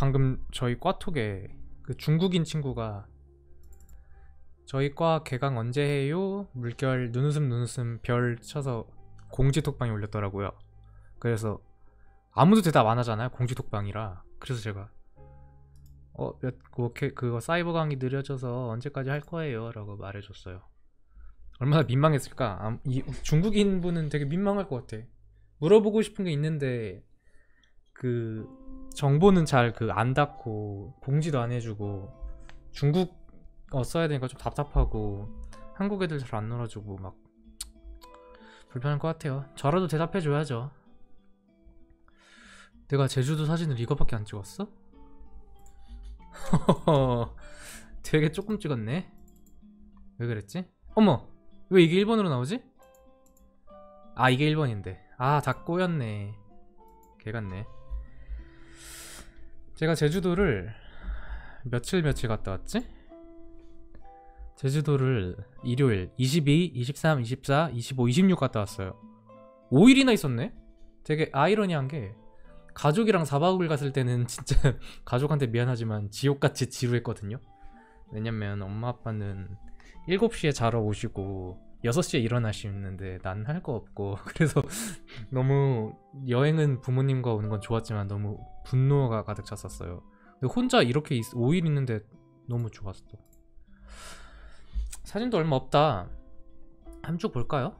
방금 저희 과톡에 그 중국인 친구가 저희 과 개강 언제 해요? 물결 눈웃음 별 쳐서 공지톡방에 올렸더라고요. 그래서 아무도 대답 안 하잖아요, 공지톡방이라. 그래서 제가 그거 사이버 강의 느려져서 언제까지 할 거예요? 라고 말해줬어요. 얼마나 민망했을까? 이 중국인 분은 되게 민망할 것 같아. 물어보고 싶은 게 있는데 그 정보는 잘 안 닫고 공지도 안 해주고 중국어 써야 되니까 좀 답답하고 한국 애들 잘 안 놀아주고 막 불편할 것 같아요. 저라도 대답해줘야죠. 내가 제주도 사진을 이거밖에 안 찍었어? 되게 조금 찍었네. 왜 그랬지? 어머! 왜 이게 1번으로 나오지? 아, 이게 1번인데. 아, 다 꼬였네. 개같네. 제가 제주도를 며칠 갔다 왔지? 제주도를 일요일 22, 23, 24, 25, 26 갔다 왔어요. 5일이나 있었네? 되게 아이러니한 게 가족이랑 4박 5일 갔을 때는 진짜 가족한테 미안하지만 지옥같이 지루했거든요. 왜냐면 엄마 아빠는 7시에 자러 오시고 6시에 일어나시는데 난 할 거 없고 그래서 너무 여행은 부모님과 오는 건 좋았지만 너무 분노가 가득 찼었어요. 근데 혼자 이렇게 5일 있는데 너무 좋았어. 사진도 얼마 없다. 한쪽 볼까요?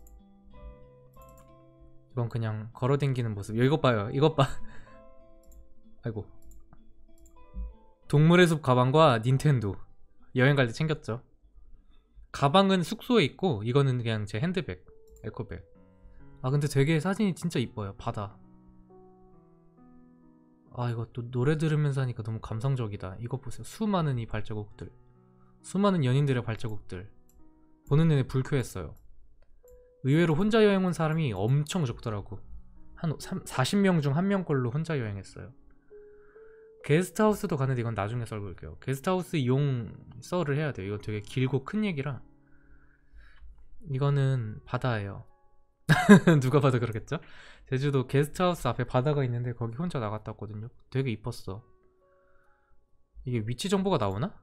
이건 그냥 걸어댕기는 모습. 이거 봐요. 이것 봐. 아이고. 동물의 숲 가방과 닌텐도 여행 갈 때 챙겼죠. 가방은 숙소에 있고 이거는 그냥 제 핸드백, 에코백. 아 근데 되게 사진이 진짜 이뻐요. 바다. 아 이거 또 노래 들으면서 하니까 너무 감성적이다. 이거 보세요. 수많은 이 발자국들, 수많은 연인들의 발자국들. 보는 내내 불쾌했어요. 의외로 혼자 여행 온 사람이 엄청 적더라고. 한 40명 중 1명꼴로 혼자 여행했어요. 게스트하우스도 가는데 이건 나중에 썰 볼게요. 게스트하우스 이용 썰을 해야 돼요. 이거 되게 길고 큰 얘기라. 이거는 바다예요. 누가 봐도 그러겠죠? 제주도 게스트하우스 앞에 바다가 있는데 거기 혼자 나갔다 왔거든요. 되게 이뻤어. 이게 위치 정보가 나오나?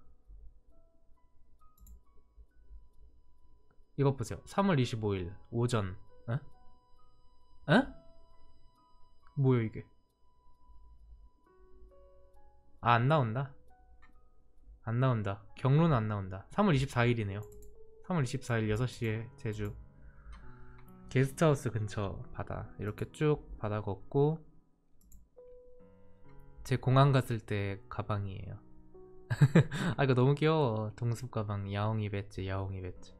이것 보세요. 3월 25일 오전. 에? 에? 뭐야 이게? 아, 안 나온다. 안 나온다. 경로는 안 나온다. 3월 24일이네요. 3월 24일 6시에 제주 게스트하우스 근처 바다. 이렇게 쭉 바다 걷고 제 공항 갔을 때 가방이에요. 아 이거 너무 귀여워. 동숲 가방 야옹이 배지, 야옹이 배지.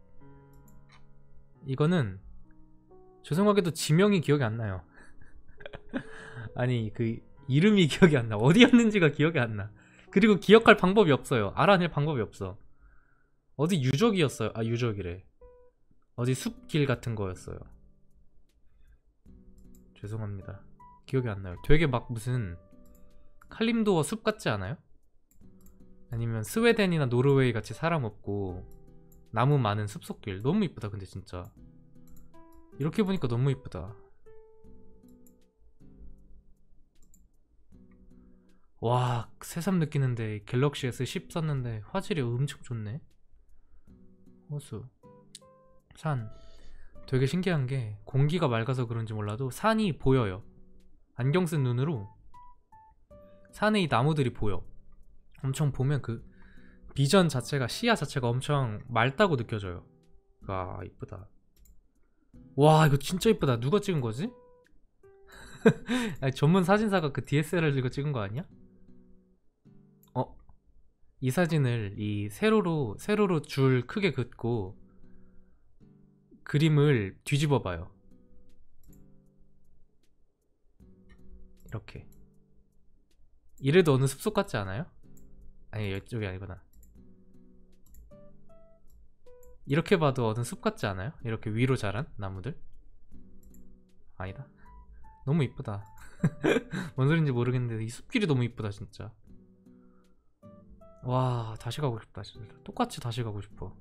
이거는 죄송하게도 지명이 기억이 안 나요. 아니 그 이름이 기억이 안 나. 어디였는지가 기억이 안 나. 그리고 기억할 방법이 없어요. 알아낼 방법이 없어. 어디 유적이었어요. 아 유적이래. 어디 숲길 같은 거였어요. 죄송합니다. 기억이 안 나요. 되게 막 무슨 칼림도어 숲 같지 않아요? 아니면 스웨덴이나 노르웨이 같이 사람 없고 나무 많은 숲속길. 너무 이쁘다 근데 진짜. 이렇게 보니까 너무 이쁘다. 와 새삼 느끼는데 갤럭시 S10 썼는데 화질이 엄청 좋네. 호수 산 되게 신기한 게 공기가 맑아서 그런지 몰라도 산이 보여요. 안경 쓴 눈으로 산에 이 나무들이 보여. 엄청 보면 그 비전 자체가 시야 자체가 엄청 맑다고 느껴져요. 와 이쁘다. 와 이거 진짜 이쁘다. 누가 찍은 거지? 아니, 전문 사진사가 그 DSLR 들고 찍은 거 아니야? 이 사진을 이 세로로 줄 크게 긋고 그림을 뒤집어 봐요. 이렇게. 이래도 어느 숲속 같지 않아요? 아니 이쪽이 아니구나. 이렇게 봐도 어느 숲 같지 않아요? 이렇게 위로 자란 나무들? 아니다. 너무 이쁘다. 뭔 소린지 모르겠는데 이 숲길이 너무 이쁘다 진짜. 와 다시 가고 싶다 진짜. 똑같이 다시 가고 싶어.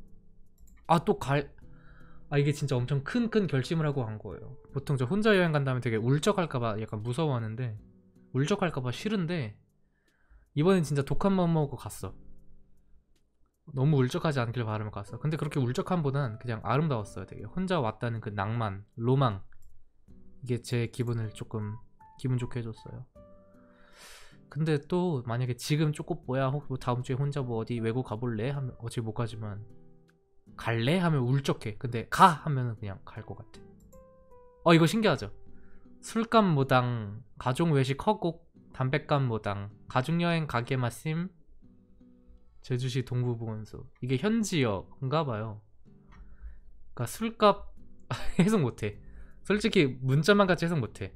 이게 진짜 엄청 큰 결심을 하고 간 거예요. 보통 저 혼자 여행 간다면 되게 울적할까봐 약간 무서워하는데 울적할까봐 싫은데 이번엔 진짜 독 한 번 먹고 갔어. 너무 울적하지 않길 바라며 갔어. 근데 그렇게 울적함보단 그냥 아름다웠어요. 되게 혼자 왔다는 그 낭만, 로망, 이게 제 기분을 조금 기분 좋게 해줬어요. 근데 또 만약에 지금 쪼꼬뽀야 혹 뭐 다음 주에 혼자 뭐 어디 외국 가볼래? 하면 어차피 못 가지만 갈래? 하면 울적해. 근데 가! 하면은 그냥 갈 것 같아. 이거 신기하죠? 술값 무당, 가족 외식 허곡, 담뱃값 무당, 가족여행 가게 마심, 제주시 동부보건소. 이게 현지역인가봐요. 그니까 술값 해석 못해. 솔직히 문자만 같이 해석 못해.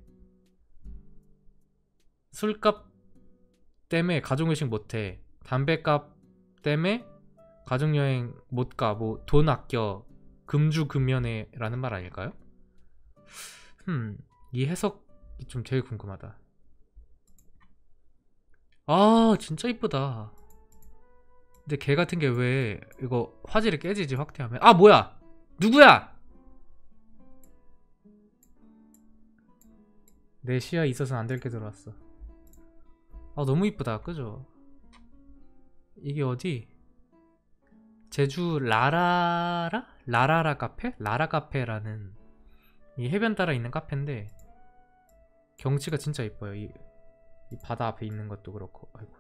술값 때문에 가족외식 못해. 담배값 때문에 가족여행 못가. 뭐 돈 아껴. 금주금연해 라는 말 아닐까요? 이 해석이 좀 제일 궁금하다. 아 진짜 이쁘다. 근데 개 같은 게 왜 이거 화질이 깨지지 확대하면. 아 뭐야 누구야. 내 시야에 있어서는 안 될 게 들어왔어. 아 너무 이쁘다 그죠? 이게 어디? 제주 라라라? 라라라 카페? 라라 카페라는 이 해변 따라 있는 카페인데 경치가 진짜 이뻐요. 이 바다 앞에 있는 것도 그렇고. 아이고.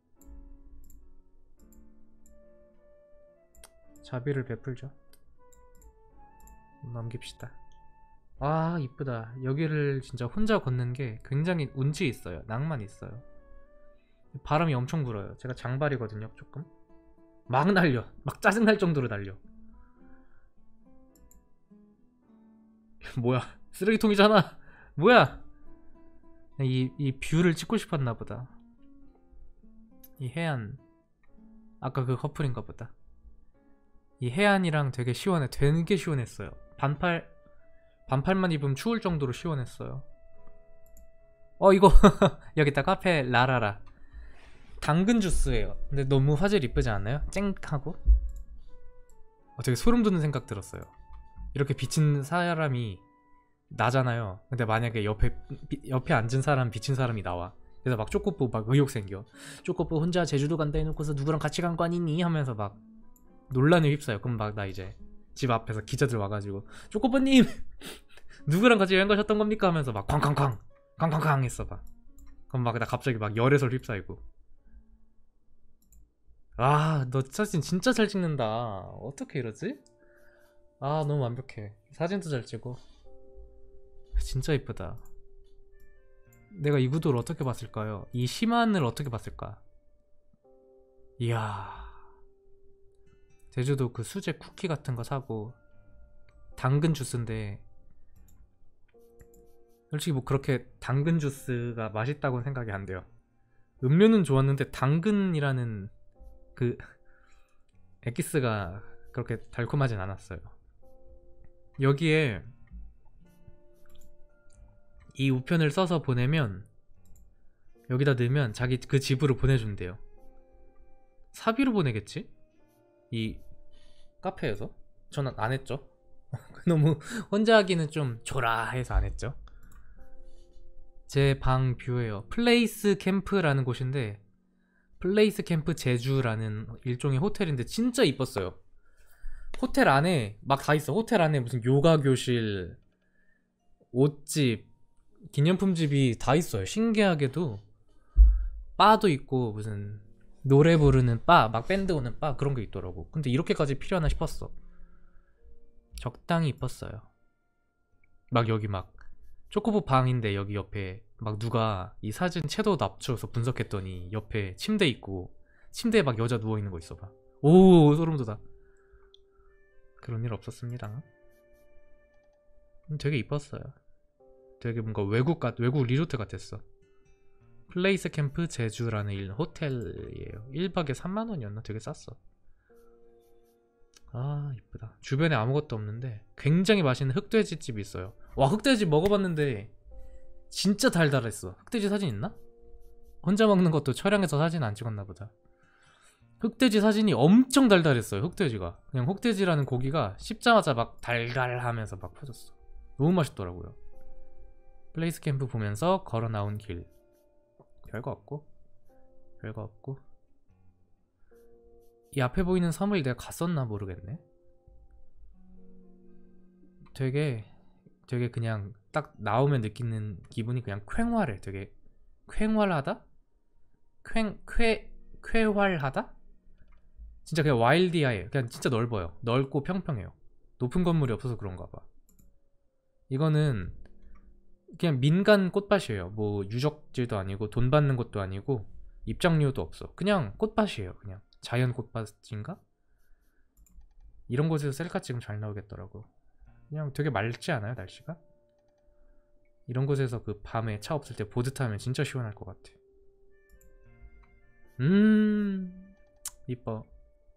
자비를 베풀죠. 넘깁시다. 아 이쁘다. 여기를 진짜 혼자 걷는 게 굉장히 운치 있어요. 낭만 있어요. 바람이 엄청 불어요. 제가 장발이거든요. 조금 막 날려. 막 짜증날 정도로 날려. 뭐야 쓰레기통이잖아. 뭐야. 이 뷰를 찍고 싶었나 보다. 이 해안 아까 그 커플인가 보다. 이 해안이랑 되게 시원해. 되게 시원했어요. 반팔만 입으면 추울 정도로 시원했어요. 이거 여기다 카페 라라라 당근 주스예요. 근데 너무 화질 이쁘지 않나요? 쨍하고 되게 소름 돋는 생각 들었어요. 이렇게 비친 사람이 나잖아요. 근데 만약에 옆에 앉은 사람 비친 사람이 나와. 그래서 막 쪼꼬뽀 막 의욕 생겨. 쪼꼬뽀 혼자 제주도 간다 해놓고서 누구랑 같이 간 거 아니니? 하면서 막 논란을 휩싸요. 그럼 막 나 이제 집 앞에서 기자들 와가지고 쪼꼬뽀님 누구랑 같이 여행 가셨던 겁니까? 하면서 막 쾅쾅쾅 했어 봐. 그럼 막 나 갑자기 막 열애설 휩싸이고. 아 너 사진 진짜 잘 찍는다. 어떻게 이러지? 아 너무 완벽해. 사진도 잘 찍고. 진짜 이쁘다. 내가 이 구도를 어떻게 봤을까요? 이 심한을 어떻게 봤을까? 이야. 제주도 그 수제 쿠키 같은 거 사고 당근 주스인데 솔직히 뭐 그렇게 당근 주스가 맛있다고는 생각이 안 돼요. 음료는 좋았는데 당근이라는 그 엑기스가 그렇게 달콤하진 않았어요. 여기에 이 우편을 써서 보내면 여기다 넣으면 자기 그 집으로 보내준대요. 사비로 보내겠지? 이 카페에서? 저는 안 했죠. 너무 혼자 하기는 좀 초라해서 안 했죠. 제 방 뷰예요. 플레이스 캠프라는 곳인데 플레이스 캠프 제주라는 일종의 호텔인데 진짜 이뻤어요. 호텔 안에 막 다 있어. 호텔 안에 무슨 요가 교실, 옷집, 기념품집이 다 있어요. 신기하게도 바도 있고 무슨 노래 부르는 바, 막 밴드 오는 바 그런 게 있더라고. 근데 이렇게까지 필요하나 싶었어. 적당히 이뻤어요. 막 여기 막 초코보 방인데 여기 옆에 막 누가 이 사진 채도 납쳐서 분석했더니 옆에 침대 있고 침대에 막 여자 누워있는 거 있어 봐. 오 소름 돋아. 그런 일 없었습니다. 되게 이뻤어요. 되게 뭔가 외국 리조트 같았어. 플레이스 캠프 제주라는 호텔이에요. 1박에 3만원이었나? 되게 쌌어. 아 이쁘다. 주변에 아무것도 없는데 굉장히 맛있는 흑돼지집이 있어요. 와 흑돼지 먹어봤는데 진짜 달달했어. 흑돼지 사진 있나? 혼자 먹는 것도 촬영해서 사진 안 찍었나 보다. 흑돼지 사진이 엄청 달달했어요. 흑돼지가 그냥 흑돼지라는 고기가 씹자마자 막 달달하면서 막 퍼졌어. 너무 맛있더라고요. 플레이스 캠프 보면서 걸어 나온 길 별거 없고 별거 없고, 이 앞에 보이는 섬을 내가 갔었나 모르겠네. 되게 그냥 딱 나오면 느끼는 기분이 그냥 쾌활해. 되게 쾌활하다? 쾌활하다? 진짜 그냥 와일드하게 그냥 진짜 넓어요. 넓고 평평해요. 높은 건물이 없어서 그런가 봐. 이거는 그냥 민간 꽃밭이에요. 뭐 유적지도 아니고 돈 받는 것도 아니고 입장료도 없어. 그냥 꽃밭이에요. 그냥 자연 꽃밭인가? 이런 곳에서 셀카 찍으면 잘 나오겠더라고. 그냥 되게 맑지 않아요, 날씨가? 이런 곳에서 그 밤에 차 없을 때 보드 타면 진짜 시원할 것 같아. 이뻐.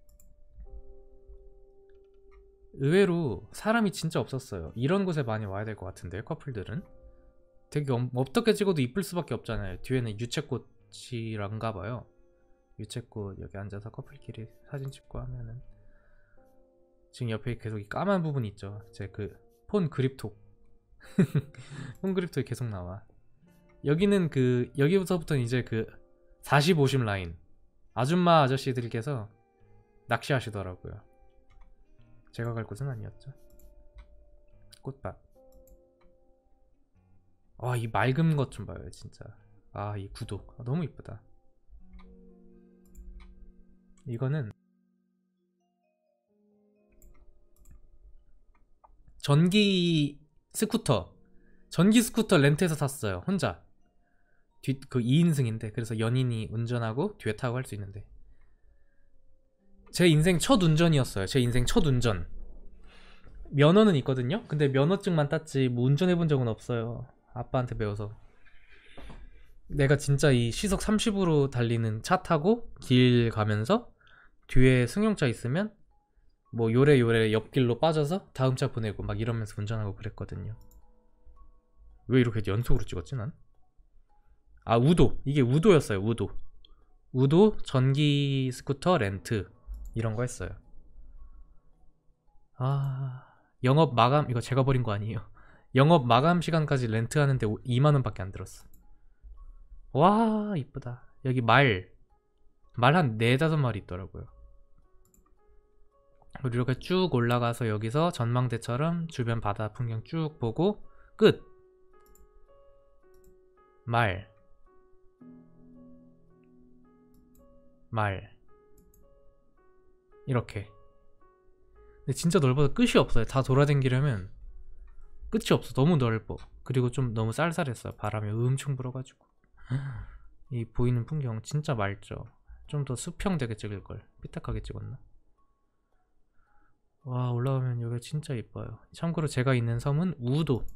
의외로 사람이 진짜 없었어요. 이런 곳에 많이 와야 될 것 같은데, 커플들은. 되게 어떻게 찍어도 이쁠 수밖에 없잖아요. 뒤에는 유채꽃이란가 봐요. 유채꽃 여기 앉아서 커플끼리 사진 찍고 하면은. 지금 옆에 계속 이 까만 부분 있죠. 제 그 폰 그립톡. 폰 그립톡이 계속 나와. 여기는 그 여기부터부터는 이제 그 40, 50 라인 아줌마 아저씨들께서 낚시하시더라고요. 제가 갈 곳은 아니었죠. 꽃밭. 와, 이 맑은 것 좀 봐요, 진짜. 아, 이 구도 너무 이쁘다. 이거는 전기 스쿠터 렌트해서 탔어요. 혼자. 그 2인승인데 그래서 연인이 운전하고 뒤에 타고 할 수 있는데, 제 인생 첫 운전이었어요. 제 인생 첫 운전. 면허는 있거든요. 근데 면허증만 땄지 뭐 운전해본 적은 없어요. 아빠한테 배워서. 내가 진짜 이 시속 30으로 달리는 차 타고 길 가면서 뒤에 승용차 있으면 뭐 요래요래 옆길로 빠져서 다음 차 보내고 막 이러면서 운전하고 그랬거든요. 왜 이렇게 연속으로 찍었지 난? 아, 우도. 이게 우도였어요. 우도 전기 스쿠터 렌트 이런 거 했어요. 아, 영업 마감, 이거 제가 버린 거 아니에요. 영업 마감 시간까지 렌트하는데 2만원 밖에 안 들었어. 와, 이쁘다. 여기 말 한 4-5마리 있더라고요. 그리고 이렇게 쭉 올라가서 여기서 전망대처럼 주변 바다 풍경 쭉 보고 끝. 말 이렇게. 근데 진짜 넓어서 끝이 없어요. 다 돌아다니려면 끝이 없어. 너무 넓어. 그리고 좀 너무 쌀쌀했어요. 바람이 엄청 불어가지고. 이 보이는 풍경 진짜 맑죠. 좀 더 수평되게 찍을걸. 삐딱하게 찍었나? 와, 올라오면 여기 진짜 이뻐요. 참고로 제가 있는 섬은 우도.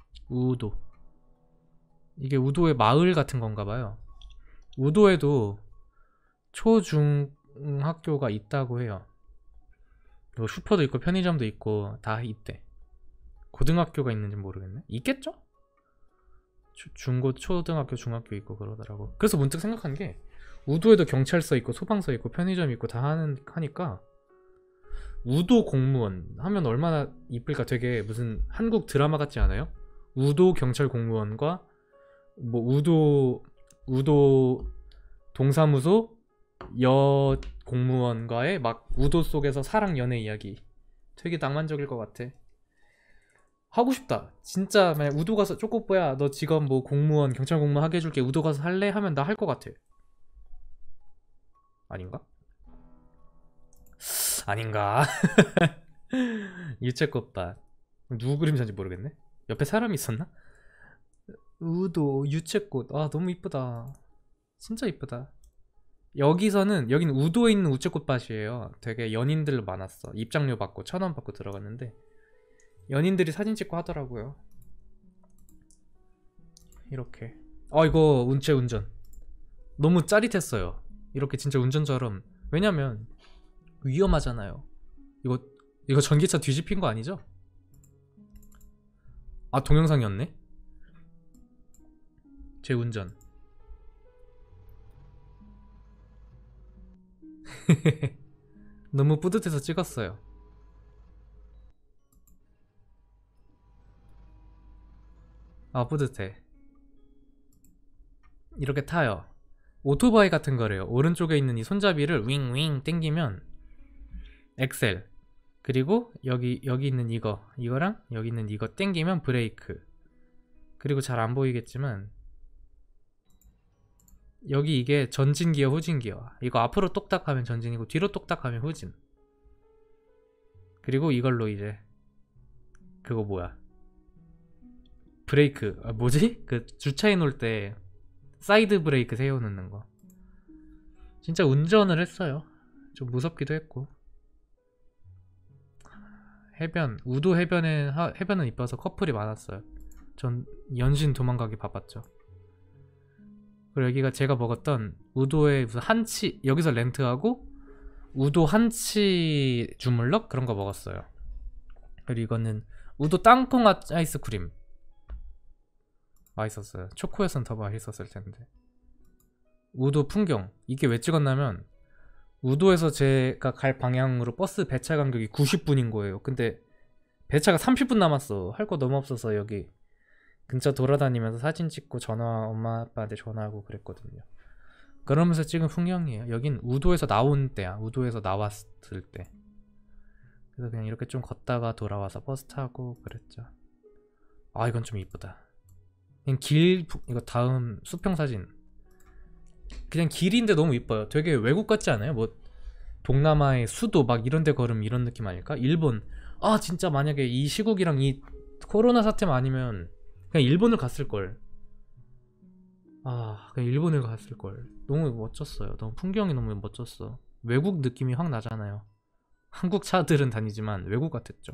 이게 우도의 마을 같은 건가 봐요. 우도에도 초중 학교가 있다고 해요. 뭐 슈퍼도 있고 편의점도 있고 다 있대. 고등학교가 있는지 모르겠네. 있겠죠? 중고, 초등학교, 중학교 있고 그러더라고. 그래서 문득 생각한 게 우도에도 경찰서 있고 소방서 있고 편의점 있고 다 하니까 우도 공무원 하면 얼마나 이쁠까. 되게 무슨 한국 드라마 같지 않아요? 우도 경찰 공무원과 뭐 우도 동사무소 여 공무원과의 막 우도 속에서 사랑 연애 이야기. 되게 낭만적일 것 같아. 하고 싶다. 진짜 만약 우도 가서 쪼꼬뽀야 너 직업 뭐 공무원 경찰 공무원 하게 해줄게 우도 가서 할래? 하면 나 할 것 같아. 아닌가? 유채꽃밭. 누구 그림자인지 모르겠네. 옆에 사람이 있었나? 우도 유채꽃. 아, 너무 이쁘다. 진짜 이쁘다. 여기는 우도에 있는 우체꽃밭이에요. 되게 연인들 많았어. 입장료 받고 1,000원 받고 들어갔는데 연인들이 사진 찍고 하더라고요. 이렇게. 이거 운전 너무 짜릿했어요. 이렇게 진짜 운전처럼. 왜냐면 위험하잖아요. 이거 전기차 뒤집힌 거 아니죠? 아, 동영상이었네. 제 운전. 너무 뿌듯해서 찍었어요. 아, 뿌듯해. 이렇게 타요. 오토바이 같은 거래요. 오른쪽에 있는 이 손잡이를 윙윙 땡기면 엑셀, 그리고 여기 있는 이거랑 여기 있는 이거 땡기면 브레이크, 그리고 잘 안 보이겠지만 여기 이게 전진 기어 후진 기어. 이거 앞으로 똑딱 하면 전진이고 뒤로 똑딱 하면 후진. 그리고 이걸로 이제 그거 뭐야, 브레이크, 뭐지? 그 주차해 놓을 때 사이드 브레이크 세워놓는 거. 진짜 운전을 했어요. 좀 무섭기도 했고. 해변, 우도 해변은 이뻐서 커플이 많았어요. 전 연신 도망가기 바빴죠. 그리고 여기가 제가 먹었던 우도의 무슨 한치, 여기서 렌트하고 우도 한치 주물럭 그런 거 먹었어요. 그리고 이거는 우도 땅콩 아이스크림 맛있었어요. 초코였으면 더 맛있었을 텐데. 우도 풍경, 이게 왜 찍었냐면 우도에서 제가 갈 방향으로 버스 배차 간격이 90분인 거예요. 근데 배차가 30분 남았어. 할 거 너무 없어서 여기 근처 돌아다니면서 사진 찍고 엄마 아빠한테 전화하고 그랬거든요. 그러면서 찍은 풍경이에요. 여긴 우도에서 나온 때야. 우도에서 나왔을 때. 그래서 그냥 이렇게 좀 걷다가 돌아와서 버스 타고 그랬죠. 아, 이건 좀 이쁘다. 그냥 이거 다음 수평 사진. 그냥 길인데 너무 이뻐요. 되게 외국 같지 않아요? 뭐 동남아의 수도 막 이런 데 걸으면 이런 느낌 아닐까? 일본. 아, 진짜 만약에 이 시국이랑 이 코로나 사태만 아니면 그냥 일본을 갔을걸. 아, 그냥 일본을 갔을걸. 너무 멋졌어요. 너무 풍경이 너무 멋졌어. 외국 느낌이 확 나잖아요. 한국 차들은 다니지만 외국 같았죠.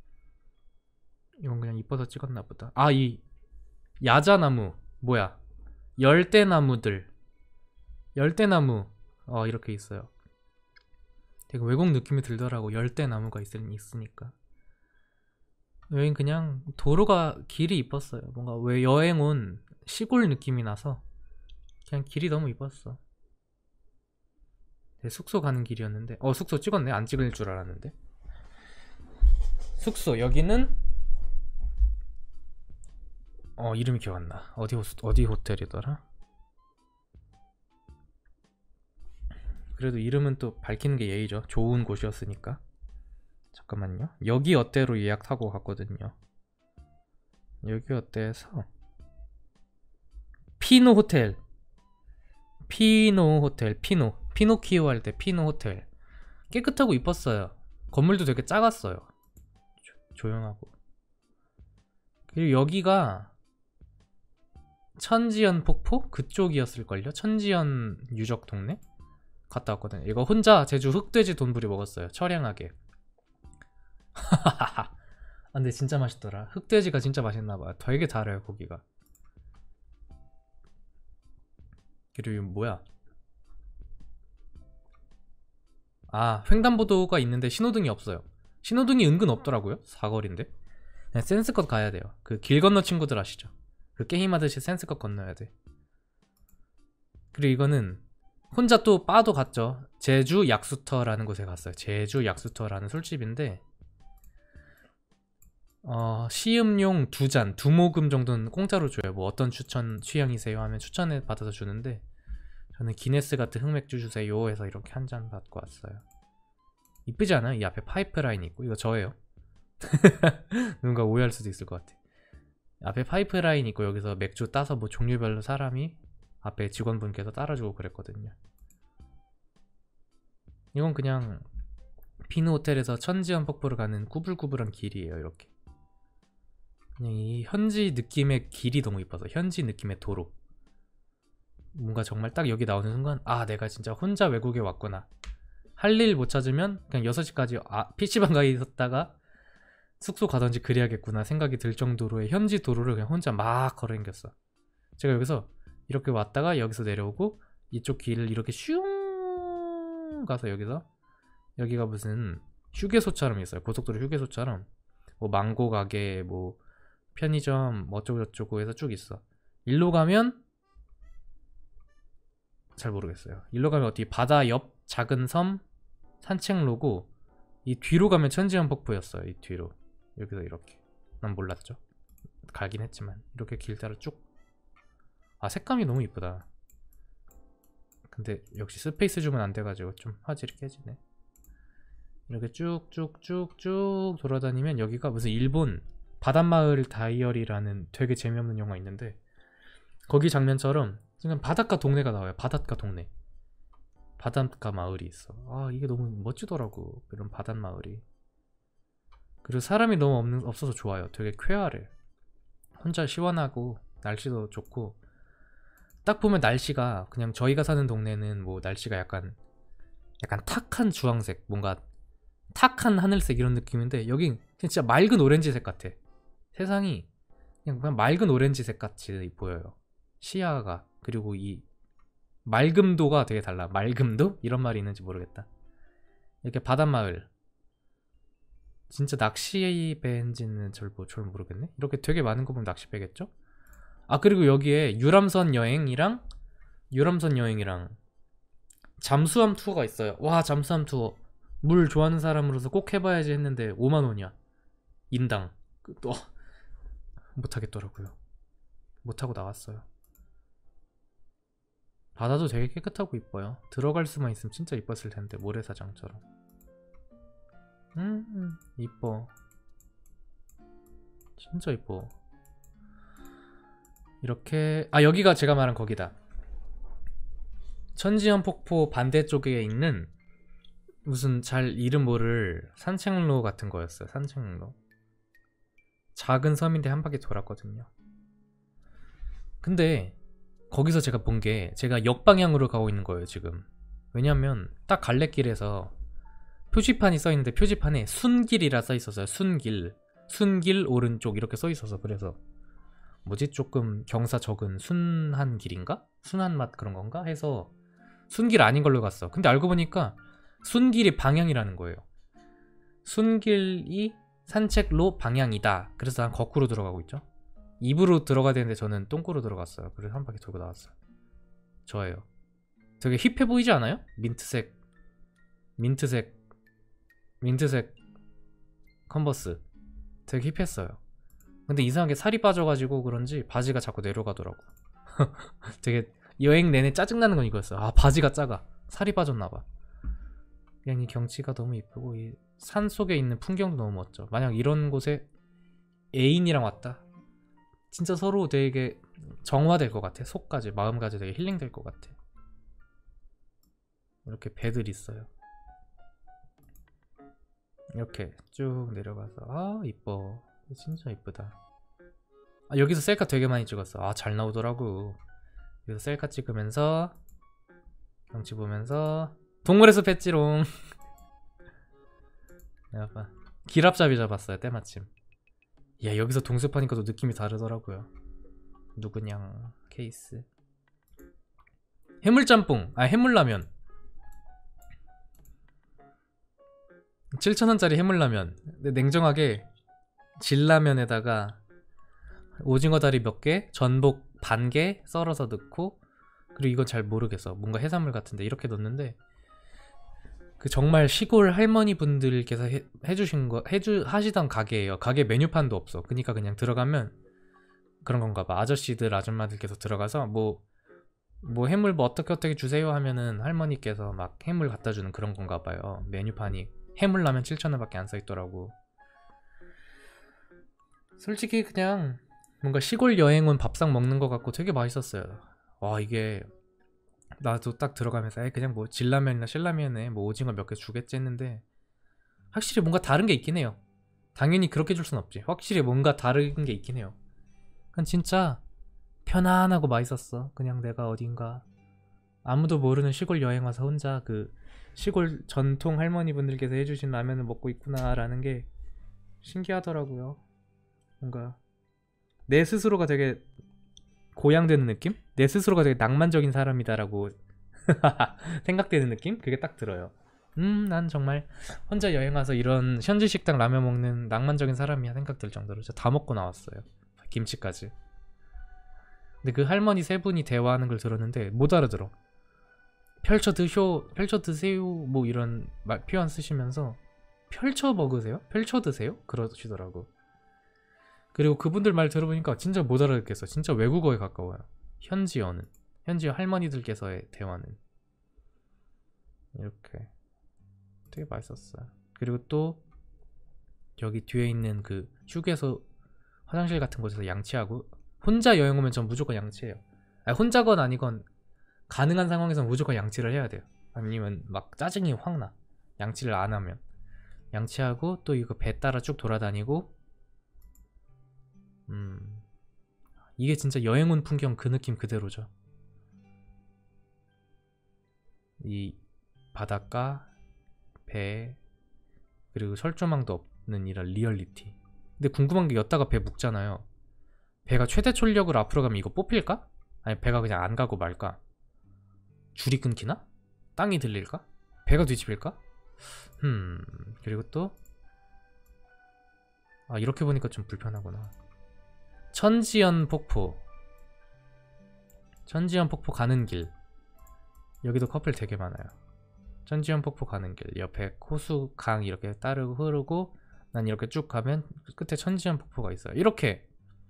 이건 그냥 이뻐서 찍었나 보다. 아, 이 야자나무 뭐야, 열대나무들, 열대나무 이렇게 있어요. 되게 외국 느낌이 들더라고. 열대나무가 있으니까. 여긴 그냥 도로가 길이 이뻤어요. 뭔가 왜 여행 온 시골 느낌이 나서 그냥 길이 너무 이뻤어. 숙소 가는 길이었는데 숙소 찍었네. 안 찍을 줄 알았는데. 숙소 여기는 이름이 기억 안 나. 어디 호텔이더라. 그래도 이름은 또 밝히는 게 예의죠. 좋은 곳이었으니까. 잠깐만요. 여기 어때로 예약하고 갔거든요. 여기 어때에서 피노 호텔, 피노키오 할 때 피노 호텔. 깨끗하고 이뻤어요. 건물도 되게 작았어요. 조용하고. 그리고 여기가 천지연 폭포? 그쪽이었을걸요? 천지연 유적 동네? 갔다 왔거든요. 이거 혼자 제주 흑돼지 돈부리 먹었어요. 처량하게. 근데 진짜 맛있더라. 흑돼지가 진짜 맛있나봐요. 되게 달아요, 고기가. 그리고 뭐야, 횡단보도가 있는데 신호등이 없어요. 신호등이 은근 없더라고요. 사거리인데. 그냥 센스껏 가야 돼요. 그 길 건너 친구들 아시죠? 그 게임하듯이 센스껏 건너야 돼. 그리고 이거는 혼자 또 바도 갔죠. 제주 약수터라는 곳에 갔어요. 제주 약수터라는 술집인데 시음용 2잔, 2모금 정도는 공짜로 줘요. 뭐 어떤 추천 취향이세요 하면 추천을 받아서 주는데 저는 기네스 같은 흑맥주 주세요 해서 이렇게 한 잔 받고 왔어요. 이쁘지 않아요? 이 앞에 파이프라인 있고. 이거 저예요. 누군가 오해할 수도 있을 것 같아. 앞에 파이프라인 있고 여기서 맥주 따서 뭐 종류별로 사람이 앞에 직원분께서 따라주고 그랬거든요. 이건 그냥 피노 호텔에서 천지연 폭포를 가는 꾸불꾸불한 길이에요. 이렇게 그냥 이 현지 느낌의 길이 너무 이뻐서, 현지 느낌의 도로. 뭔가 정말 딱 여기 나오는 순간 내가 진짜 혼자 외국에 왔구나. 할 일 못 찾으면 그냥 6시까지 PC방 가 있었다가 숙소 가던지 그래야겠구나 생각이 들 정도로의 현지 도로를 그냥 혼자 막 걸어댕겼어. 제가 여기서 이렇게 왔다가 여기서 내려오고 이쪽 길을 이렇게 슝 가서 여기가 무슨 휴게소처럼 있어요. 고속도로 휴게소처럼 뭐 망고 가게, 뭐 편의점, 뭐 어쩌고저쩌고 해서 쭉 있어. 일로 가면 잘 모르겠어요. 일로 가면 어디 바다 옆 작은 섬 산책로고, 이 뒤로 가면 천지연 폭포였어요. 이 뒤로 여기서 이렇게. 난 몰랐죠. 가긴 했지만 이렇게 길 따라 쭉. 색감이 너무 이쁘다. 근데 역시 스페이스 주면 안 돼가지고 좀 화질이 깨지네. 이렇게 쭉쭉쭉쭉 돌아다니면 여기가 무슨 일본 바닷마을 다이어리라는 되게 재미없는 영화 있는데, 거기 장면처럼 지금 바닷가 동네가 나와요. 바닷가 동네, 바닷가 마을이 있어. 아, 이게 너무 멋지더라고, 이런 바닷마을이. 그리고 사람이 너무 없어서 좋아요. 되게 쾌활해. 혼자 시원하고 날씨도 좋고. 딱 보면 날씨가, 그냥 저희가 사는 동네는 뭐 날씨가 약간 탁한 주황색, 뭔가 탁한 하늘색 이런 느낌인데, 여긴 진짜 맑은 오렌지색 같아. 세상이 그냥 맑은 오렌지색 같이 보여요, 시야가. 그리고 이 맑음도가 되게 달라. 맑음도? 이런 말이 있는지 모르겠다. 이렇게 바닷마을, 진짜 낚시배인지는 잘 모르겠네. 이렇게 되게 많은 거 보면 낚시배겠죠? 아, 그리고 여기에 유람선 여행이랑 잠수함 투어가 있어요. 와, 잠수함 투어 물 좋아하는 사람으로서 꼭 해봐야지 했는데 5만원이야 인당. 또 못하겠더라고요. 못하고 나왔어요. 바다도 되게 깨끗하고 이뻐요. 들어갈 수만 있으면 진짜 이뻤을 텐데, 모래사장처럼. 이뻐. 진짜 이뻐. 이렇게, 아, 여기가 제가 말한 거기다. 천지연 폭포 반대쪽에 있는 무슨 잘 이름 모를 산책로 같은 거였어요. 산책로. 작은 섬인데 한 바퀴 돌았거든요. 근데 거기서 제가 본 게, 제가 역방향으로 가고 있는 거예요 지금. 왜냐면 딱 갈래길에서 표지판이 써있는데, 표지판에 순길이라 써있었어요. 순길 오른쪽 이렇게 써있어서, 그래서 뭐지, 조금 경사 적은 순한 길인가? 순한 맛 그런 건가? 해서 순길 아닌 걸로 갔어. 근데 알고 보니까 순길이 방향이라는 거예요. 순길이 산책로 방향이다. 그래서 난 거꾸로 들어가고 있죠. 입으로 들어가야 되는데 저는 똥구로 들어갔어요. 그래서 한 바퀴 돌고 나왔어요. 좋아요. 되게 힙해 보이지 않아요? 민트색 컨버스 되게 힙했어요. 근데 이상하게 살이 빠져가지고 그런지 바지가 자꾸 내려가더라고. 되게 여행 내내 짜증나는 건 이거였어. 아, 바지가 작아. 살이 빠졌나봐. 그냥 이 경치가 너무 이쁘고 이 산 속에 있는 풍경도 너무 멋져. 만약 이런 곳에 애인이랑 왔다, 진짜 서로 되게 정화될 것 같아. 속까지, 마음까지 되게 힐링될 것 같아. 이렇게 배들 있어요. 이렇게 쭉 내려가서, 아, 이뻐. 진짜 이쁘다. 아, 여기서 셀카 되게 많이 찍었어. 아, 잘 나오더라고. 여기서 셀카 찍으면서 경치 보면서 동물의 숲 했지롱. 야봐, 기랍잡이 잡았어요 때마침. 야, 여기서 동숲하니까 또 느낌이 다르더라고요. 누구냥 케이스. 해물짬뽕, 아, 해물라면. 7,000원짜리 해물라면. 근데 냉정하게 진라면에다가 오징어 다리 몇 개, 전복 반 개 썰어서 넣고, 그리고 이건 잘 모르겠어, 뭔가 해산물 같은데 이렇게 넣는데, 그 정말 시골 할머니 분들께서 해주신 거, 하시던 가게예요. 가게 메뉴판도 없어. 그니까 그냥 들어가면 그런 건가 봐. 아저씨들 아줌마들께서 들어가서 뭐 해물 뭐 어떻게 주세요 하면은 할머니께서 막 해물 갖다 주는 그런 건가 봐요. 메뉴판이 해물라면 7,000원밖에 안 써 있더라고. 솔직히 그냥 뭔가 시골 여행 온 밥상 먹는 것 같고 되게 맛있었어요. 와, 이게 나도 딱 들어가면서 그냥 뭐 진라면이나 신라면에 뭐 오징어 몇 개 주겠지 했는데, 확실히 뭔가 다른 게 있긴 해요. 당연히 그렇게 줄 순 없지. 확실히 뭔가 다른 게 있긴 해요. 그냥 진짜 편안하고 맛있었어. 그냥 내가 어딘가 아무도 모르는 시골 여행 와서 혼자 그 시골 전통 할머니분들께서 해주신 라면을 먹고 있구나 라는 게 신기하더라고요. 뭔가 내 스스로가 되게 고양되는 느낌? 내 스스로가 되게 낭만적인 사람이다라고 생각되는 느낌? 그게 딱 들어요. 난 정말 혼자 여행 와서 이런 현지 식당 라면 먹는 낭만적인 사람이야 생각될 정도로 진짜 다 먹고 나왔어요. 김치까지. 근데 그 할머니 세 분이 대화하는 걸 들었는데 못 알아들어. 펼쳐 드세요 뭐 이런 표현 쓰시면서 펼쳐 먹으세요? 펼쳐 드세요? 그러시더라고. 그리고 그분들 말 들어보니까 진짜 못 알아듣겠어. 진짜 외국어에 가까워요. 현지어 할머니들께서의 대화는. 이렇게 되게 맛있었어요. 그리고 또 여기 뒤에 있는 그 휴게소 화장실 같은 곳에서 양치하고, 혼자 여행 오면 전 무조건 양치해요. 아니, 혼자건 아니건 가능한 상황에서 무조건 양치를 해야 돼요. 아니면 막 짜증이 확 나, 양치를 안 하면. 양치하고 또 이거 배 따라 쭉 돌아다니고, 이게 진짜 여행 온 풍경 그 느낌 그대로죠. 이 바닷가, 배, 그리고 철조망도 없는 이런 리얼리티. 근데 궁금한 게, 였다가 배 묵잖아요. 배가 최대 출력으로 앞으로 가면 이거 뽑힐까? 아니 배가 그냥 안 가고 말까? 줄이 끊기나? 땅이 들릴까? 배가 뒤집힐까? 그리고 또 이렇게 보니까 좀 불편하구나. 천지연 폭포. 천지연 폭포 가는 길. 여기도 커플 되게 많아요. 천지연 폭포 가는 길 옆에 호수 강 이렇게 따르고 흐르고, 난 이렇게 쭉 가면 끝에 천지연 폭포가 있어요. 이렇게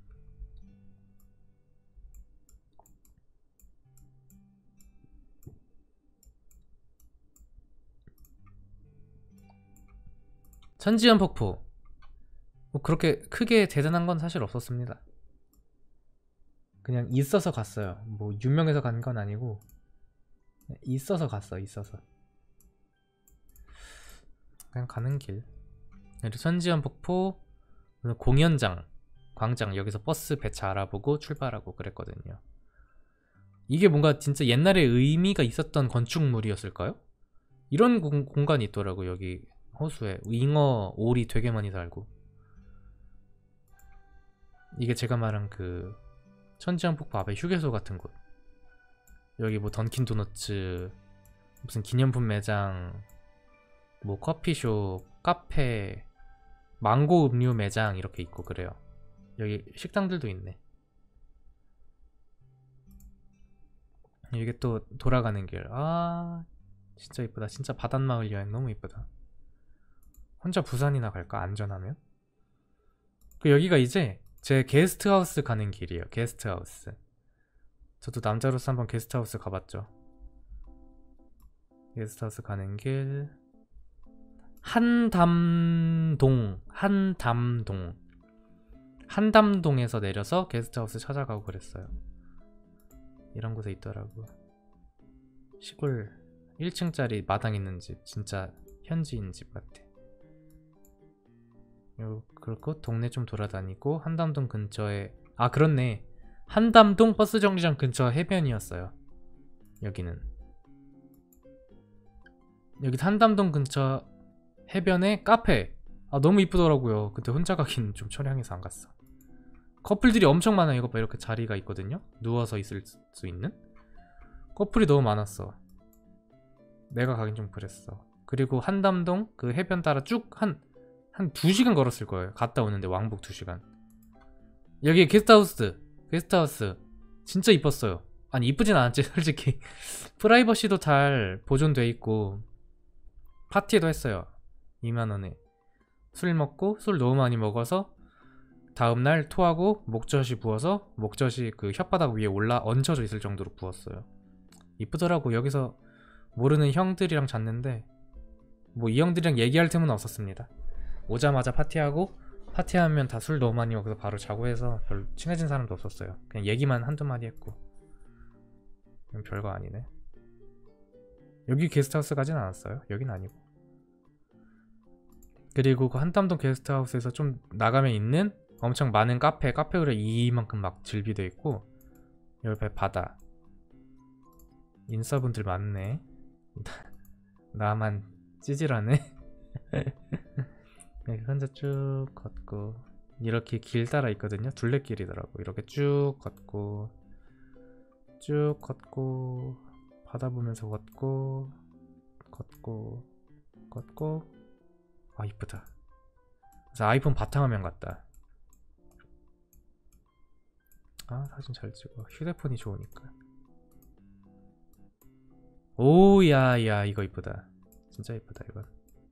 천지연 폭포 뭐 그렇게 크게 대단한 건 사실 없었습니다. 그냥 있어서 갔어요. 뭐 유명해서 간 건 아니고 있어서 갔어. 있어서 그냥 가는 길. 그리고 천지연 폭포 공연장 광장, 여기서 버스 배차 알아보고 출발하고 그랬거든요. 이게 뭔가 진짜 옛날에 의미가 있었던 건축물이었을까요? 이런 공간이 있더라고. 여기 호수에 잉어, 오리 되게 많이 살고. 이게 제가 말한 그 천지연 폭포 앞에 휴게소 같은 곳. 여기 뭐 던킨 도너츠, 무슨 기념품 매장, 뭐 커피숍, 카페, 망고 음료 매장 이렇게 있고 그래요. 여기 식당들도 있네. 이게 또 돌아가는 길. 진짜 이쁘다. 진짜 바닷마을 여행 너무 이쁘다. 혼자 부산이나 갈까? 안전하면? 그 여기가 이제 제 게스트하우스 가는 길이에요. 게스트하우스. 저도 남자로서 한번 게스트하우스 가봤죠. 게스트하우스 가는 길. 한담동에서 내려서 게스트하우스 찾아가고 그랬어요. 이런 곳에 있더라고. 시골 1층짜리 마당 있는 집. 진짜 현지인 집 같아. 그렇고 동네 좀 돌아다니고, 한담동 근처에 그렇네, 한담동 버스 정류장 근처 해변이었어요. 여기는 여기 한담동 근처 해변에 카페. 너무 이쁘더라고요. 근데 혼자 가긴 좀 처량해서 안 갔어. 커플들이 엄청 많아요. 이거 봐, 이렇게 자리가 있거든요. 누워서 있을 수 있는 커플이 너무 많았어. 내가 가긴 좀 그랬어. 그리고 한담동 그 해변 따라 쭉 한 2시간 걸었을 거예요. 갔다 오는데 왕복 2시간. 여기 게스트하우스 진짜 이뻤어요. 아니 이쁘진 않았지 솔직히. 프라이버시도 잘 보존돼 있고, 파티도 했어요. 2만원에 술 먹고, 술 너무 많이 먹어서 다음날 토하고 목젖이 부어서 목젖이 그 혓바닥 위에 얹혀져 있을 정도로 부었어요. 이쁘더라고. 여기서 모르는 형들이랑 잤는데 뭐 이 형들이랑 얘기할 틈은 없었습니다. 오자마자 파티하고, 파티하면 다 술 너무 많이 먹어서 바로 자고 해서 별로 친해진 사람도 없었어요. 그냥 얘기만 한두 마디 했고. 별거 아니네. 여기 게스트하우스 가진 않았어요. 여긴 아니고. 그리고 그 한담동 게스트하우스에서 좀 나가면 있는 엄청 많은 카페가 이만큼 막 즐비돼 있고, 옆에 바다. 인싸분들 많네. 나만 찌질하네. 이렇게 혼자 쭉 걷고, 이렇게 길 따라 있거든요. 둘레길이더라고. 이렇게 쭉 걷고 바다 보면서 걷고 이쁘다. 그래서 아이폰 바탕화면 같다. 사진 잘 찍어. 휴대폰이 좋으니까. 오야야, 이거 이쁘다. 진짜 이쁘다 이건.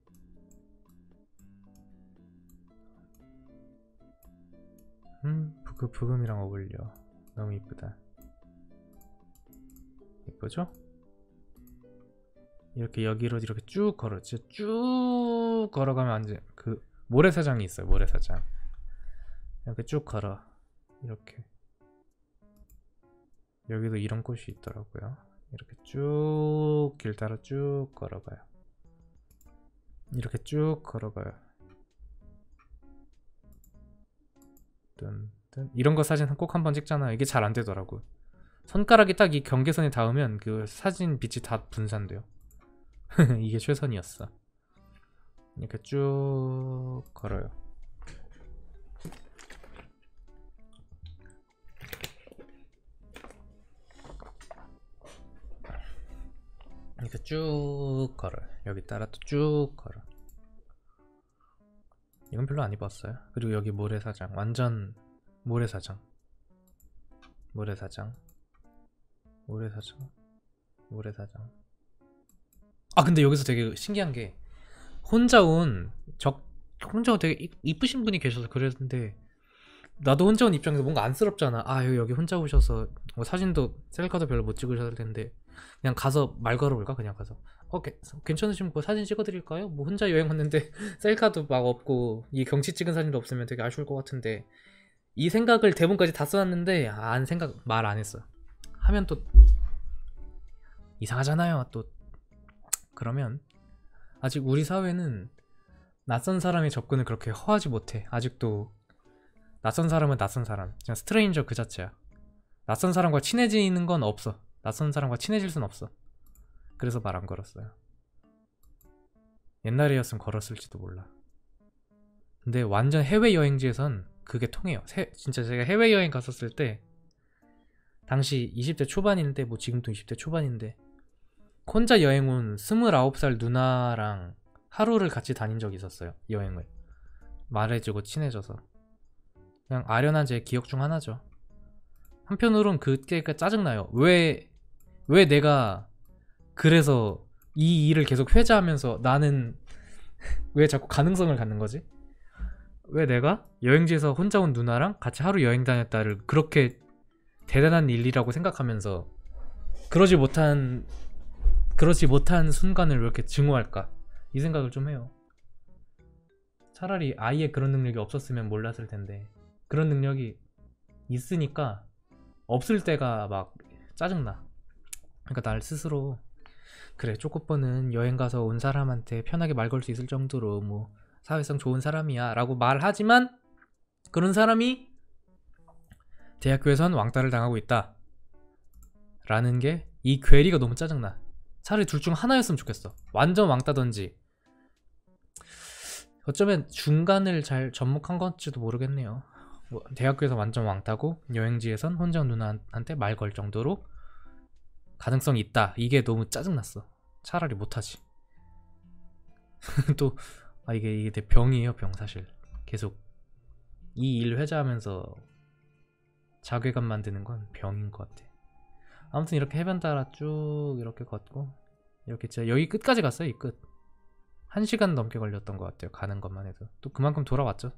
부금이랑 어울려. 너무 이쁘다. 이쁘죠? 이렇게 여기로 이렇게 쭉 걸어. 진짜 쭉 걸어가면 완전 그 모래사장이 있어요. 모래사장. 이렇게 쭉 걸어. 이렇게. 여기도 이런 곳이 있더라고요. 이렇게 쭉 길 따라 쭉 걸어가요. 이렇게 쭉 걸어가요. 이런 거 사진 꼭 한번 찍잖아요. 이게 잘 안 되더라고. 손가락이 딱 이 경계선에 닿으면 그 사진 빛이 다 분산돼요. 이게 최선이었어. 이렇게 쭉 걸어요. 이렇게 쭉 걸어요. 여기 따라 또 쭉 걸어. 이건 별로 안 입었어요. 그리고 여기 모래사장. 완전 모래사장. 모래사장. 모래사장. 모래사장. 아 근데 여기서 되게 신기한 게 혼자 온 되게 이쁘신 분이 계셔서 그랬는데 나도 혼자 온 입장에서 뭔가 안쓰럽잖아. 아 여기 혼자 오셔서 뭐 사진도 셀카도 별로 못 찍으셨을 텐데 그냥 가서 말 걸어볼까? 그냥 가서 괜찮으시면 뭐 사진 찍어드릴까요? 뭐 혼자 여행 왔는데 셀카도 막 없고 이 경치 찍은 사진도 없으면 되게 아쉬울 것 같은데 이 생각을 대본까지 다 써놨는데 말 안 했어. 하면 또 이상하잖아요. 또 그러면 아직 우리 사회는 낯선 사람의 접근을 그렇게 허하지 못해. 아직도 낯선 사람은 낯선 사람, 그냥 스트레인저 그 자체야. 낯선 사람과 친해지는 건 없어. 낯선 사람과 친해질 순 없어. 그래서 말 안 걸었어요. 옛날이었으면 걸었을지도 몰라. 근데 완전 해외여행지에선 그게 통해요. 진짜 제가 해외여행 갔었을 때 당시 20대 초반인데 뭐 지금도 20대 초반인데 혼자 여행 온 29살 누나랑 하루를 같이 다닌 적이 있었어요. 여행을 말해주고 친해져서. 그냥 아련한 제 기억 중 하나죠. 한편으론 그때가 짜증나요. 왜 내가 그래서 이 일을 계속 회자하면서 나는 왜 자꾸 가능성을 갖는 거지? 왜 내가 여행지에서 혼자 온 누나랑 같이 하루 여행 다녔다를 그렇게 대단한 일이라고 생각하면서 그러지 못한 순간을 왜 이렇게 증오할까? 이 생각을 좀 해요. 차라리 아예 그런 능력이 없었으면 몰랐을 텐데 그런 능력이 있으니까 없을 때가 막 짜증나. 그러니까 날 스스로 그래 쪼꼬뽀는 여행 가서 온 사람한테 편하게 말 걸 수 있을 정도로 뭐 사회성 좋은 사람이야 라고 말하지만 그런 사람이 대학교에선 왕따를 당하고 있다 라는 게 이 괴리가 너무 짜증나. 차라리 둘 중 하나였으면 좋겠어. 완전 왕따던지 어쩌면 중간을 잘 접목한 건지도 모르겠네요. 뭐 대학교에서 완전 왕따고 여행지에선 혼자 온 누나한테 말 걸 정도로 가능성이 있다. 이게 너무 짜증났어. 차라리 못하지. 또 이게 내 병이에요. 병 사실. 계속 이 일 회자하면서 자괴감 만드는 건 병인 것 같아. 아무튼 이렇게 해변 따라 쭉 이렇게 걷고 이렇게 진짜 여기 끝까지 갔어요. 이 끝. 1시간 넘게 걸렸던 것 같아요. 가는 것만 해도. 또 그만큼 돌아왔죠.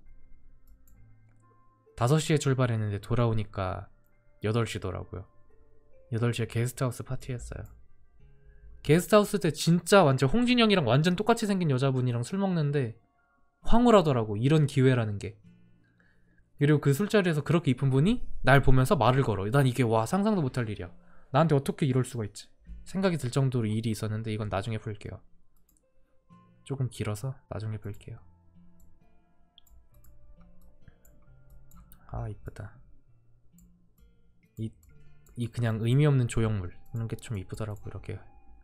5시에 출발했는데 돌아오니까 8시더라고요. 8시에 게스트하우스 파티했어요. 게스트하우스 때 진짜 완전 홍진영이랑 완전 똑같이 생긴 여자분이랑 술 먹는데 황홀하더라고. 이런 기회라는 게. 그리고 그 술자리에서 그렇게 이쁜 분이 날 보면서 말을 걸어. 난 이게 상상도 못할 일이야. 나한테 어떻게 이럴 수가 있지? 생각이 들 정도로 일이 있었는데 이건 나중에 풀게요. 조금 길어서 나중에 풀게요. 이쁘다. 이 그냥 의미 없는 조형물 이런 게 좀 이쁘더라고. 이렇게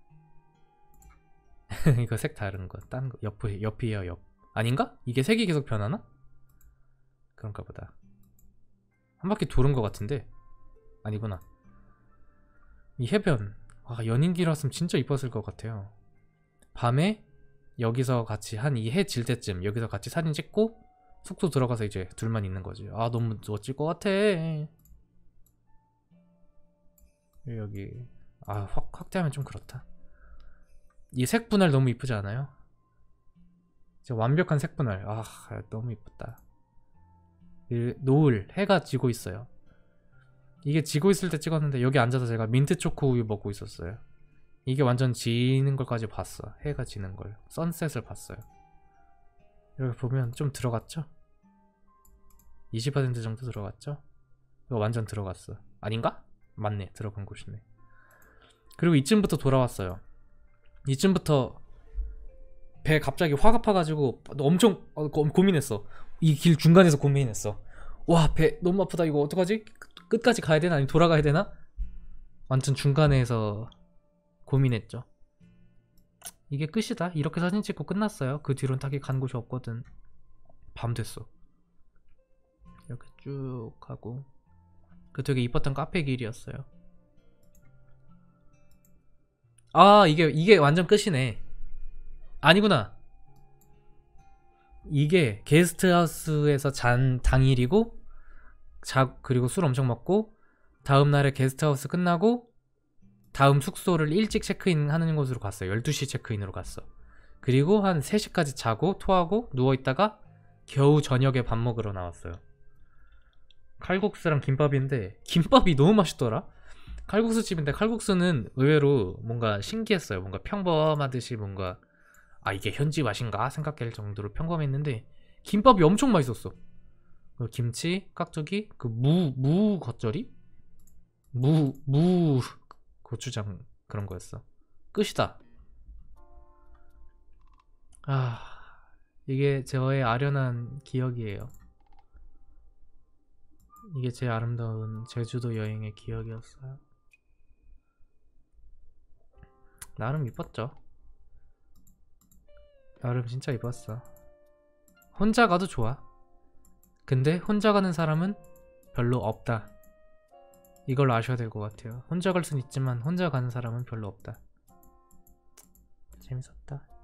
이거 색 다른 거, 딴 거, 옆이에요. 옆 아닌가? 이게 색이 계속 변하나? 그런가 보다. 한 바퀴 도는 거 같은데 아니구나. 이 해변 연인기라으면 진짜 이뻤을 것 같아요. 밤에 여기서 같이 한 이 해 질 때쯤 여기서 같이 사진 찍고 숙소 들어가서 이제 둘만 있는 거지. 너무 멋질 것 같아. 여기 확대하면 좀 그렇다. 이 색 분할 너무 이쁘지 않아요? 진짜 완벽한 색 분할. 너무 이쁘다. 노을 해가 지고 있어요. 이게 지고 있을 때 찍었는데 여기 앉아서 제가 민트 초코 우유 먹고 있었어요. 이게 완전 지는 걸까지 봤어. 해가 지는 걸. 선셋을 봤어요. 이렇게 보면 좀 들어갔죠? 20% 정도 들어갔죠? 이거 완전 들어갔어. 아닌가? 맞네. 들어간 곳이네. 그리고 이쯤부터 돌아왔어요. 이쯤부터 배 갑자기 확 아파가지고 엄청 고민했어. 이 길 중간에서 고민했어. 와, 배 너무 아프다. 이거 어떡하지? 끝까지 가야 되나? 아니면 돌아가야 되나? 완전 중간에서 고민했죠. 이게 끝이다. 이렇게 사진 찍고 끝났어요. 그 뒤로는 딱히 간 곳이 없거든. 밤 됐어. 이렇게 쭉 가고. 그 되게 이뻤던 카페 길이었어요. 아, 이게 완전 끝이네. 아니구나. 이게 게스트하우스에서 잔 당일이고, 그리고 술 엄청 먹고, 다음날에 게스트하우스 끝나고 다음 숙소를 일찍 체크인 하는 곳으로 갔어요. 12시 체크인으로 갔어. 그리고 한 3시까지 자고 토하고 누워있다가 겨우 저녁에 밥 먹으러 나왔어요. 칼국수랑 김밥인데 김밥이 너무 맛있더라. 칼국수 집인데 칼국수는 의외로 뭔가 신기했어요. 뭔가 평범하듯이 뭔가 이게 현지 맛인가 생각할 정도로 평범했는데 김밥이 엄청 맛있었어. 김치, 깍두기, 그 무 겉절이? 무 고추장 그런 거였어. 끝이다. 이게 저의 아련한 기억이에요. 이게 제 아름다운 제주도 여행의 기억이었어요. 나름 이뻤죠. 나름 진짜 이뻤어. 혼자 가도 좋아. 근데 혼자 가는 사람은 별로 없다. 이걸 아셔야 될 것 같아요. 혼자 갈 순 있지만 혼자 가는 사람은 별로 없다. 재밌었다.